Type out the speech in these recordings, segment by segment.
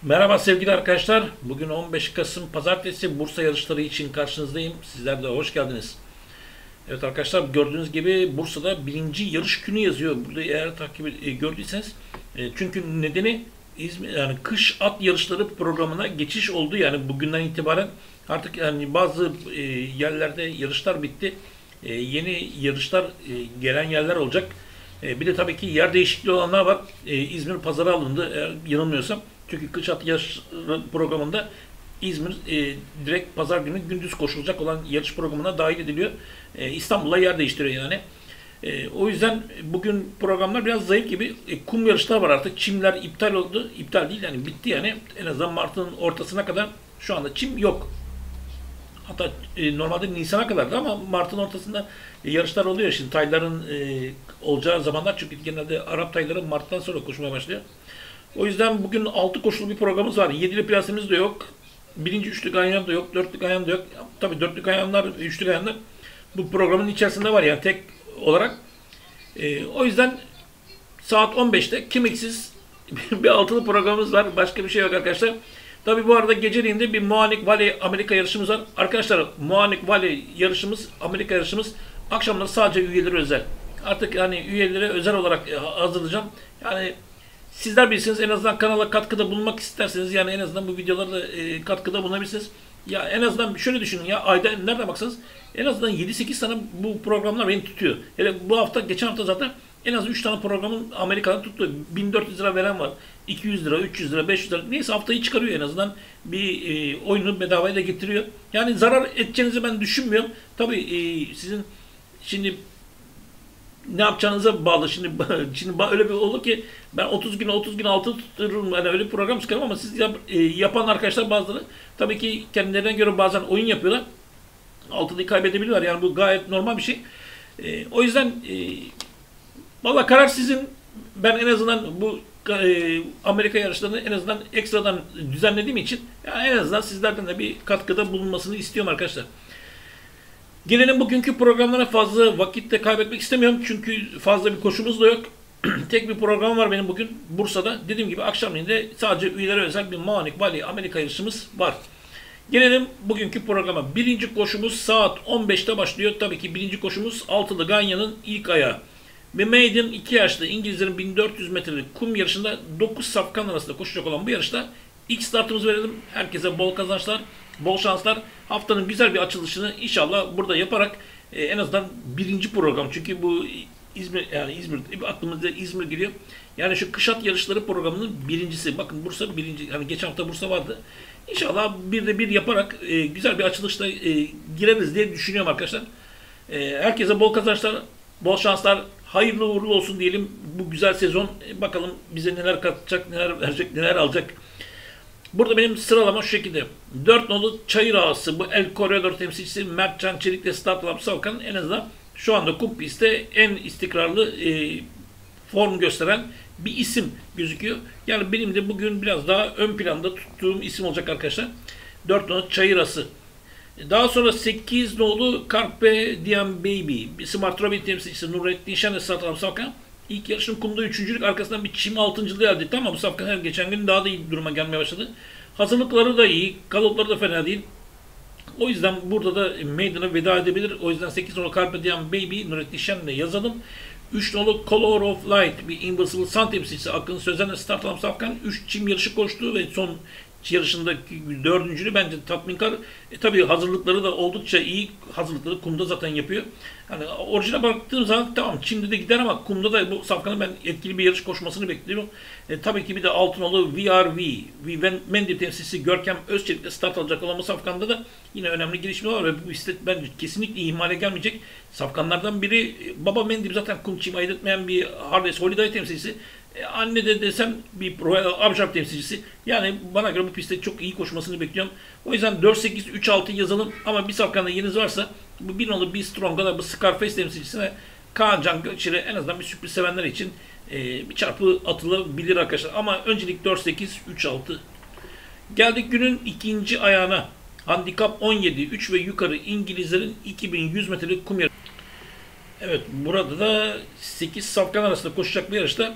Merhaba sevgili arkadaşlar. Bugün 15 Kasım Pazartesi Bursa yarışları için karşınızdayım. Sizler de hoş geldiniz. Evet arkadaşlar gördüğünüz gibi Bursa'da birinci yarış günü yazıyor. Burada eğer gördüyseniz. Çünkü nedeni yani kış at yarışları programına geçiş oldu. Yani bugünden itibaren artık yani bazı yerlerde yarışlar bitti. Yeni yarışlar gelen yerler olacak. Bir de tabii ki yer değişikliği olanlar var. İzmir pazara alındı eğer yanılmıyorsam. Çünkü kış at yarış programında İzmir direkt pazar günü gündüz koşulacak olan yarış programına dahil ediliyor. İstanbul'a yer değiştiriyor yani. O yüzden bugün programlar biraz zayıf gibi. Kum yarışlar var artık. Çimler iptal oldu. İptal değil yani bitti yani. En azından Mart'ın ortasına kadar şu anda çim yok. Hatta normalde Nisan'a kadardı ama Mart'ın ortasında yarışlar oluyor. Şimdi tayların olacağı zamanlar çünkü genelde Arap tayları Mart'tan sonra koşmaya başlıyor. O yüzden bugün 6 koşulu bir programımız var. 7'li plasemiz de yok. Birinci üçlü ganyan da yok. Dörtlü ganyan da yok. Tabii dörtlü ganyanlar, üçlü ganyanlar bu programın içerisinde var yani tek olarak. O yüzden saat 15'te kemiksiz bir altılı programımız var. Başka bir şey yok arkadaşlar. Tabii bu arada geceliğin de bir Moanic Valley Amerika yarışımız var. Arkadaşlar Moanic Valley yarışımız, Amerika yarışımız akşamları sadece üyeleri özel. Artık yani üyelere özel olarak hazırlayacağım. Yani sizler bilirsiniz en azından kanala katkıda bulunmak isterseniz yani en azından bu videolarda katkıda bulunabilirsiniz. Ya en azından şöyle düşünün ya ayda nerede baksanız en azından 7-8 tane bu programlar beni tutuyor. Hele bu hafta geçen hafta zaten en az 3 tane programın Amerika'dan tuttu. 1400 lira veren var. 200 lira, 300 lira, 500 lira. Neyse haftayı çıkarıyor en azından. Bir oyunu bedavaya da getiriyor. Yani zarar edeceğinizi ben düşünmüyorum. Tabii sizin şimdi ne yapacağınıza bağlı. Şimdi öyle bir olur ki ben 30 gün altı tuturum. Yani öyle bir program çıkarım ama siz yapan arkadaşlar bazıları tabii ki kendilerine göre bazen oyun yapıyorlar. Altını kaybedebiliyorlar. Yani bu gayet normal bir şey. O yüzden valla karar sizin. Ben en azından bu Amerika yarışlarını en azından ekstradan düzenlediğim için yani en azından sizlerden de bir katkıda bulunmasını istiyorum arkadaşlar. Gelelim bugünkü programlara fazla vakit de kaybetmek istemiyorum. Çünkü fazla bir koşumuz da yok. Tek bir program var benim bugün Bursa'da. Dediğim gibi akşamleyin de sadece üyelere özel bir Moanic Valley Amerika yarışımız var. Gelelim bugünkü programa. Birinci koşumuz saat 15'te başlıyor. Tabii ki birinci koşumuz altılı Ganyan'ın ilk ayağı. Ve Maiden 2 yaşlı İngilizlerin 1400 metrelik kum yarışında 9 safkan arasında koşacak olan bu yarışta ilk startımızı verelim. Herkese bol kazançlar, bol şanslar. Haftanın güzel bir açılışını inşallah burada yaparak en azından birinci program. Çünkü bu İzmir aklımızda İzmir geliyor. Yani şu kış at yarışları programının birincisi. Bakın Bursa birinci. Yani geçen hafta Bursa vardı. İnşallah bir de bir yaparak güzel bir açılışta gireriz diye düşünüyorum arkadaşlar. Herkese bol kazançlar, bol şanslar. Hayırlı uğurlu olsun diyelim bu güzel sezon. Bakalım bize neler katacak, neler verecek, neler alacak. Burada benim sıralama şu şekilde. 4 nolu Çayır Ağası, bu El Corredor temsilcisi Mertcan Çelik ile Startlam Savkan en azından şu anda kum pistte en istikrarlı form gösteren bir isim gözüküyor. Yani benim de bugün biraz daha ön planda tuttuğum isim olacak arkadaşlar. 4 nolu Çayır Ağası. Daha sonra 8 nolu Carpe Diem Baby. Smart Robin temsilcisi Nurettin Şen ile Startlam Savkan. İlk yarışın kumda üçüncülük arkasından bir çim altıncılığı elde etti ama bu safkan her geçen gün daha da iyi bir duruma gelmeye başladı. Hazırlıkları da iyi, galopları da fena değil. O yüzden burada da Maiden'a veda edebilir. O yüzden 8 nolu Carpe Diem Baby Nurettin Şen'le yazalım. 3 nolu Color of Light bir Invincible Sun temsilcisi Akın Sözen'le Startlam Safkan 3 çim yarışı koştu ve son yarışındaki dördüncülüğü bence tatminkar. Tabii hazırlıkları da oldukça iyi. Hazırlıkları kumda zaten yapıyor. Yani orijine baktığım zaman tamam çimde de gider ama kumda da bu safkanın ben etkili bir yarış koşmasını bekliyorum. Tabii ki bir de Altınoğlu VRV, Mendil temsilcisi Görkem Özçelik'le start alacak olan bu safkanda da yine önemli gelişmeler var ve bu istek bence kesinlikle ihmale gelmeyecek. Safkanlardan biri Baba Mendil zaten kum çim ayırt etmeyen bir Harleys Holiday temsilcisi. Anne de desem bir Royal Abjarp temsilcisi. Yani bana göre bu pistte çok iyi koşmasını bekliyorum. O yüzden 4-8-3-6 yazalım ama bir safkanda yeriniz varsa bu bir nolu bir Strong'a da bu Scarface temsilcisine Kaan Can Göçer'e en azından bir sürpriz sevenler için bir çarpı atılabilir arkadaşlar. Ama öncelik 4-8-3-6. Geldik günün ikinci ayağına. Handikap 17, 3 ve yukarı İngilizlerin 2100 metrelik kum yarışı. Evet burada da 8 safkan arasında koşacak bir yarışta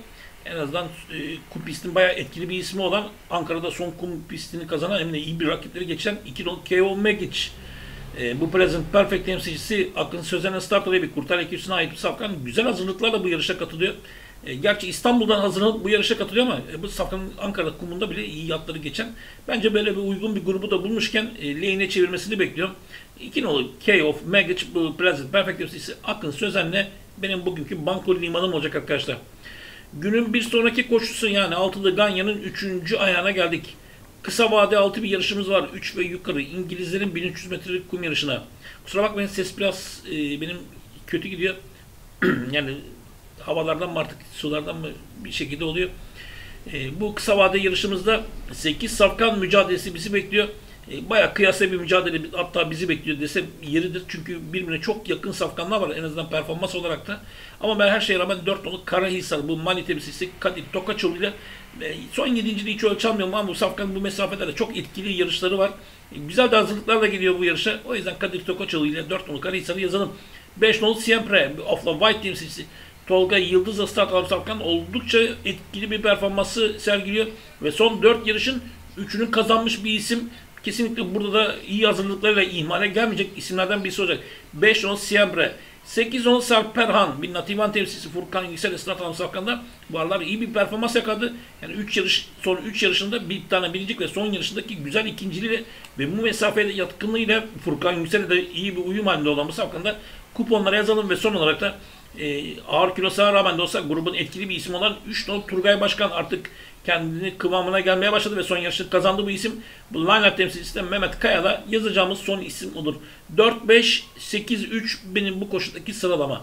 En azından kum pistinin bayağı etkili bir ismi olan, Ankara'da son kum pistini kazanan, hem de iyi bir rakipleri geçen 2 nolu KO Megic. Bu Present Perfect temsilcisi Akın Sözen'e start alıyor. Bir kurtar ekibine ait bir safkan. Güzel hazırlıklarla bu yarışa katılıyor. Gerçi İstanbul'dan hazırlanıp bu yarışa katılıyor ama bu safkanın Ankara kumunda bile iyi yatları geçen. Bence böyle bir uygun bir grubu da bulmuşken lane'e çevirmesini bekliyorum. 2 nolu KO Megic, bu Present Perfect temsilcisi Akın Sözen'le benim bugünkü banko limanım olacak arkadaşlar. Günün bir sonraki koşusu, yani altılı Ganya'nın 3. ayağına geldik. Kısa vade 6 bir yarışımız var. 3 ve yukarı İngilizlerin 1300 metrelik kum yarışına. Kusura bakmayın, ses biraz benim kötü gidiyor. Yani havalardan mı artık sulardan mı bir şekilde oluyor. Bu kısa vade yarışımızda 8 safkan mücadelesi bizi bekliyor. Bayağı kıyasla bir mücadele hatta bizi bekliyor desem yeridir. Çünkü birbirine çok yakın safkanlar var en azından performans olarak da. Ama ben her şeye rağmen 4 nolu Karahisar, bu Mali temsilcisi Kadir Tokaçoğlu ile son 7.liği hiç ölçemiyorum ama bu safkanın bu mesafelerde çok etkili yarışları var. Güzel de hazırlıklarla geliyor bu yarışa. O yüzden Kadir Tokaçoğlu ile 4 nolu Karahisar'ı yazalım. 5 nolu Siempre, Of the White temsilcisi Tolga Yıldız'la start alan safkan oldukça etkili bir performansı sergiliyor. Ve son 4 yarışın 3'ünü kazanmış bir isim. Kesinlikle burada da iyi hazırlıklarıyla ihmale gelmeyecek isimlerden birisi olacak. 5 nolu Siempre, 8 nolu Sarperhan, bir Nativan temsilcisi Furkan Yüksel start alan safkanda bu aralar iyi bir performans yakaladı. Yani son 3 yarışında bir tane birincilik ve son yarışındaki güzel ikinciliğiyle ve bu mesafede yatkınlığıyla Furkan Yüksel'e de iyi bir uyum halinde olan bu safkanda kuponlara yazalım ve son olarak da ağır kilosuna rağmen de olsa grubun etkili bir isim olan 3 nolu Turgay Başkan artık kendini kıvamına gelmeye başladı ve son yarışı kazandı bu isim. Bu line-up temsilcisi de Mehmet Kaya'da yazacağımız son isim olur. 4-5-8-3 benim bu koşudaki sıralama.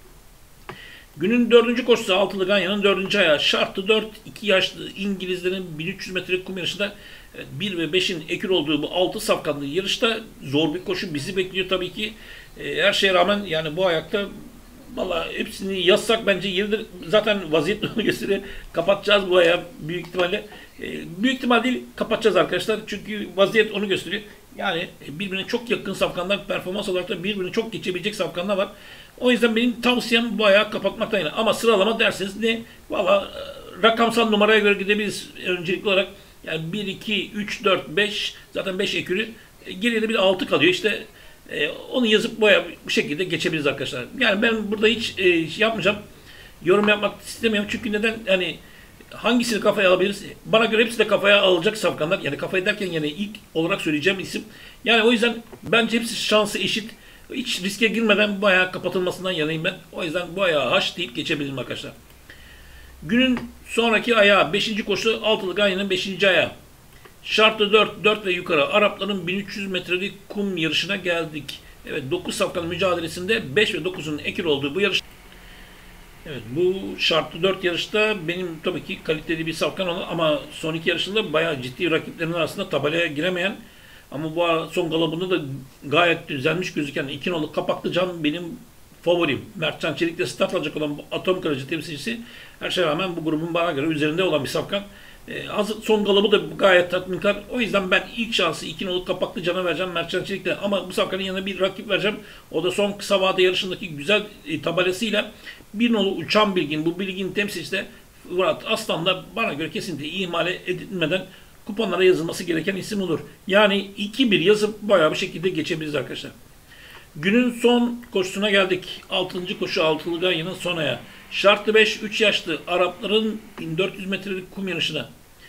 Günün 4. koşusu altılı Ganya'nın 4. ayağı. Şartı 4, 2 yaşlı İngilizlerin 1300 metrelik kum yarışında 1 ve 5'in ekür olduğu bu 6 safkanlı yarışta zor bir koşu bizi bekliyor tabii ki. Her şeye rağmen yani bu ayakta valla hepsini yazsak bence yeridir. Zaten vaziyet onu gösteriyor. Kapatacağız bu ayağı büyük ihtimalle. Büyük ihtimal değil, kapatacağız arkadaşlar. Çünkü vaziyet onu gösteriyor. Yani birbirine çok yakın safkanlar, performans olarak da birbirine çok geçebilecek safkanlar var. O yüzden benim tavsiyem bu ayağı kapatmaktan yana. Ama sıralama derseniz ne? Valla rakamsal numaraya göre gidebiliriz öncelikli olarak. Yani 1, 2, 3, 4, 5, zaten 5 ekürü. Geriye de bir 6 kalıyor. İşte onu yazıp bu şekilde geçebiliriz arkadaşlar. Yani ben burada hiç yapmayacağım. Yorum yapmak istemiyorum. Çünkü neden? Yani hangisini kafaya alabiliriz? Bana göre hepsi de kafaya alacak safkanlar. Yani kafaya derken yani ilk olarak söyleyeceğim isim. Yani o yüzden bence hepsi şansı eşit. Hiç riske girmeden bu ayağı kapatılmasından yanayım ben. O yüzden bu ayağı haş deyip geçebilirim arkadaşlar. Günün sonraki ayağı 5. koşu altılı Ganya'nın 5. ayağı. Şartlı 4 ve yukarı Arapların 1300 metrelik kum yarışına geldik. Evet, 9 safkanın mücadelesinde 5 ve 9'un ekil olduğu bu yarış. Evet, bu şartlı 4 yarışta benim tabii ki kaliteli bir safkan olan ama son 2 yarışında bayağı ciddi rakiplerin arasında tabelaya giremeyen ama bu son galabında da gayet düzenmiş gözüken 2 nolu Kapaklıcan benim favorim. Mertcan Çelik'te start alacak olan bu Atom Kırıcı temsilcisi her şeye rağmen bu grubun bana göre üzerinde olan bir safkan. Son galabı da gayet tatminkar. O yüzden ben ilk şansı 2 nolu Kapaklıcan'a vereceğim Mertcan Çelik'te. Ama bu safkanın yanına bir rakip vereceğim. O da son kısa vade yarışındaki güzel tabelasıyla 1 nolu Uçan Bilgin. Bu Bilgin temsilcisi de Murat Aslan da bana göre kesinlikle ihmale edilmeden kuponlara yazılması gereken isim olur. Yani 2-1 yazıp bayağı bir şekilde geçebiliriz arkadaşlar. Günün son koşusuna geldik. 6. koşu altılı Ganya'nın son ayağı. Şartlı 5, 3 yaşlı Arapların 1400 metrelik kum yarışına.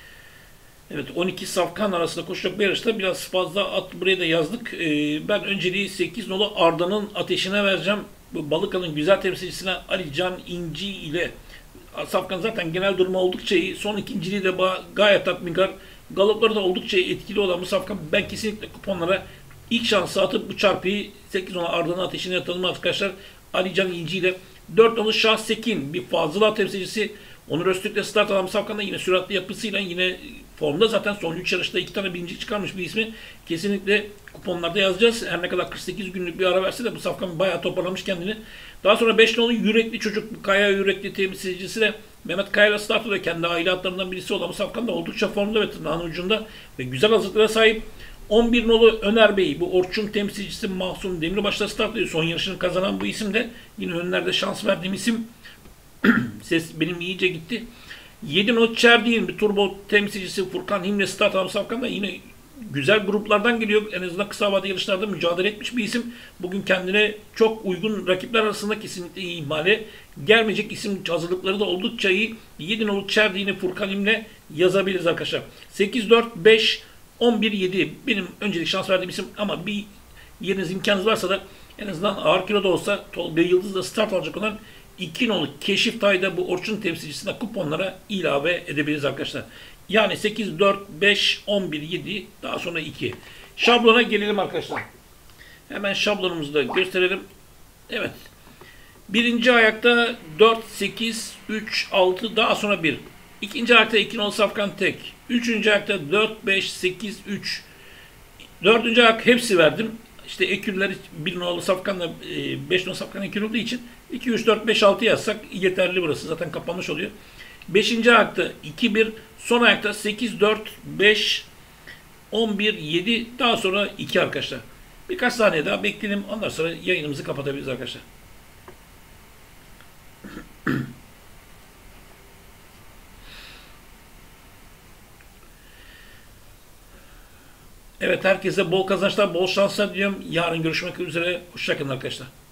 Evet, 12 safkan arasında koşacak bir yarışta biraz fazla at buraya da yazdık. Ben önceliği 8 nolu Arda'nın ateşine vereceğim. Bu Balıka'nın güzel temsilcisine Ali Can İnci ile safkan zaten genel durumu oldukça iyi. Son ikinciliği de gayet tatminkar. Galopları da oldukça etkili olan bu safkan ben kesinlikle kuponlara ilk şansı atıp bu çarpıyı 8 nolu Arda'nın ateşine yatalım arkadaşlar. Ali Can İnci ile 4 nolu Şahsekin bir Fazıl'a temsilcisi. Onur Öztürk'le start alan safkanda yine süratli yapısıyla yine formda zaten son 3 yarışta 2 tane birinci çıkarmış bir ismi. Kesinlikle kuponlarda yazacağız. Her ne kadar 48 günlük bir ara verse de bu safkan bayağı toparlamış kendini. Daha sonra 5 nolu Yürekli Çocuk, Kaya Yürekli temsilcisi de Mehmet Kaya'yla start alıyor. Kendi aile atlarından birisi olan bu safkan da oldukça formda ve tırnağın ucunda ve güzel hazırlıklara sahip. 11 nolu Öner Bey, bu Orçun temsilcisi Mahsun Demirbaş'ta start alıyor. Son yarışını kazanan bu isim de yine önlerde şans verdiğim isim. Ses benim iyice gitti. 7 not Çerdi'nin bir turbo temsilcisi Furkan Himle start almış Safkan da yine güzel gruplardan geliyor. En azından kısa vadeli yarışlarda mücadele etmiş bir isim. Bugün kendine çok uygun rakipler arasında kesinlikle ihmale gelmeyecek isim, hazırlıkları da oldukça iyi. 7 not Çerdi'ni Furkan Himle yazabiliriz arkadaşlar. 8, 4, 5, 11, 7 benim öncelik şans verdiğim isim ama bir yeriniz imkanınız varsa da en azından ağır kiloda olsa Tolga Yıldız'da start alacak olan 2 nolu Keşif Tay'da bu Orçun temsilcisine kuponlara ilave edebiliriz arkadaşlar. Yani 8, 4, 5, 11, 7 daha sonra 2. Şablona gelelim arkadaşlar. Hemen şablonumuzu da gösterelim. Evet. Birinci ayakta 4, 8, 3, 6 daha sonra 1. İkinci ayakta 2 nolu Safkan tek. Üçüncü ayakta 4, 5, 8, 3. Dördüncü ayak hepsi verdim. İşte ekürler 1 nolu Safkan'la 5 nolu Safkan ekür olduğu için 2, 3, 4, 5, 6 yazsak yeterli burası. Zaten kapanmış oluyor. 5. ayakta 2, 1. Son ayakta 8, 4, 5, 11, 7. Daha sonra 2 arkadaşlar. Birkaç saniye daha bekleyelim. Ondan sonra yayınımızı kapatabiliriz arkadaşlar. Evet, herkese bol kazançlar, bol şanslar diliyorum. Yarın görüşmek üzere. Hoşçakalın arkadaşlar.